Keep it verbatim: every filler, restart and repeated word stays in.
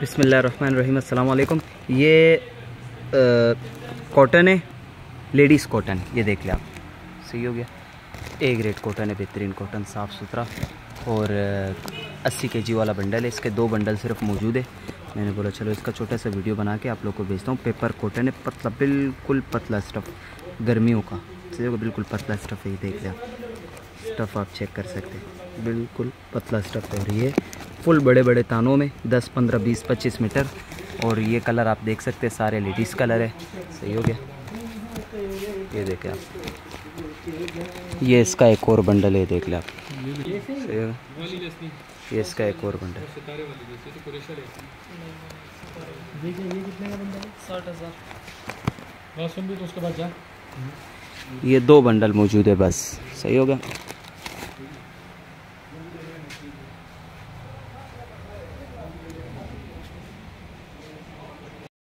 बिस्मिल्लाहिर्रहमानिर्रहीम, अस्सलाम वालेकुम। ये कॉटन है, लेडीज़ कॉटन, ये देख लें आप, सही हो गया। ए ग्रेड कॉटन है, बेहतरीन कॉटन, साफ़ सुथरा। और अस्सी के जी वाला बंडल है, इसके दो बंडल सिर्फ मौजूद है। मैंने बोला चलो इसका छोटा सा वीडियो बना के आप लोग को भेजता हूँ। पेपर कॉटन है, पतला, बिल्कुल पतला स्टफ़, गर्मियों का, सही होगा, बिल्कुल पतला स्टफ़ है। ये देख लें आप, स्टफ़ आप चेक कर सकते हैं, बिल्कुल पतला स्टफ़ है। और ये फुल बड़े बड़े तानों में दस पंद्रह बीस पच्चीस मीटर। और ये कलर आप देख सकते हैं, सारे लेडीज़ कलर है, सही हो गया। ये देखें आप, ये इसका एक और बंडल है, देख लें आप, सही हो। ये इसका एक और बंडल, ये दो बंडल मौजूद है बस, सही हो गया।